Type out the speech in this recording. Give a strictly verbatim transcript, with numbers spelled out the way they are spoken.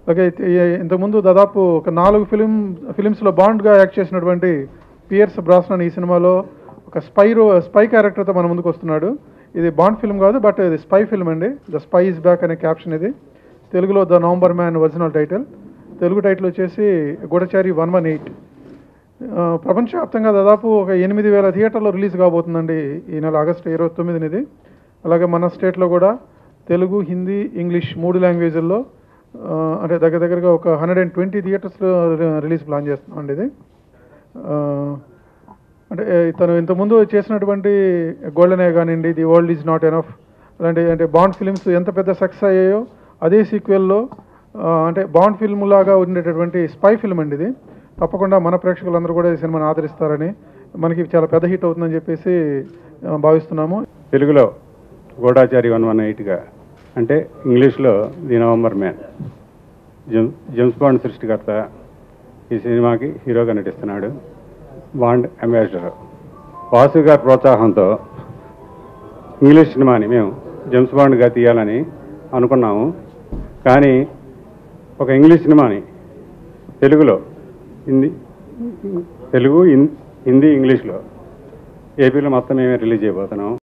Okay. ఇంతకుముందు దాదాపు ఒక నాలుగు ఫిలిం ఫిలిమ్స్లో బాండ్గా యాక్ట్ చేసినటువంటి పియర్స్ బ్రాస్నన్ ఈ సినిమాలో ఒక స్పై రో స్పై క్యారెక్టర్తో మన ముందుకు వస్తున్నాడు. ఇది బాండ్ ఫిల్మ్ కాదు, బట్ ఇది స్పై ఫిల్మ్ అండి. ద స్పై ఇస్ బ్యాక్ అనే క్యాప్షన్ ఇది. తెలుగులో the November man original title. తెలుగు టైటిల్ వచ్చేసి గూఢచారి వన్ వన్ ఎయిట్. ప్రపంచవ్యాప్తంగా దాదాపు ఒక ఎనిమిది వేల థియేటర్లో రిలీజ్ కాబోతుందండి ఈ నెల ఆగస్టు ఇరవై తొమ్మిదినిది. అలాగే మన స్టేట్లో కూడా తెలుగు, హిందీ, ఇంగ్లీష్ మూడు లాంగ్వేజ్ల్లో అంటే దగ్గర దగ్గరగా ఒక హండ్రెడ్ అండ్ ట్వంటీ థియేటర్స్లో రిలీజ్ ప్లాన్ చేస్తున్నామండి ఇది. అంటే తను ఇంతకుముందు చేసినటువంటి గోల్డెన్ ఏ కానివ్వండి, the world is not enough, అలాంటి అంటే బాండ్ ఫిలిమ్స్ ఎంత పెద్ద సక్సెస్ అయ్యాయో అదే సీక్వెల్లో అంటే బాండ్ ఫిల్మ్ లాగా ఉండేటటువంటి స్పై ఫిల్మ్ అండి ఇది. తప్పకుండా మన ప్రేక్షకులందరూ కూడా ఈ సినిమాని ఆదరిస్తారని, మనకి చాలా పెద్ద హిట్ అవుతుందని చెప్పేసి భావిస్తున్నాము. తెలుగులో గూఢచారి వన్ వన్ ఎయిట్గా, అంటే ఇంగ్లీష్లో ది నవంబర్ మ్యాన్. జేమ్ జేమ్స్ బాండ్ సృష్టికర్త ఈ సినిమాకి హీరోగా నటిస్తున్నాడు. బాండ్ అంబాసిడర్ వాసు గారి ప్రోత్సాహంతో ఇంగ్లీష్ సినిమాని మేము జేమ్స్ బాండ్గా తీయాలని అనుకున్నాము. కానీ ఒక ఇంగ్లీష్ సినిమాని తెలుగులో హిందీ తెలుగు హిందీ ఇంగ్లీష్లో ఏపీలో మొత్తం మేమే రిలీజ్ చేయబోతున్నాం.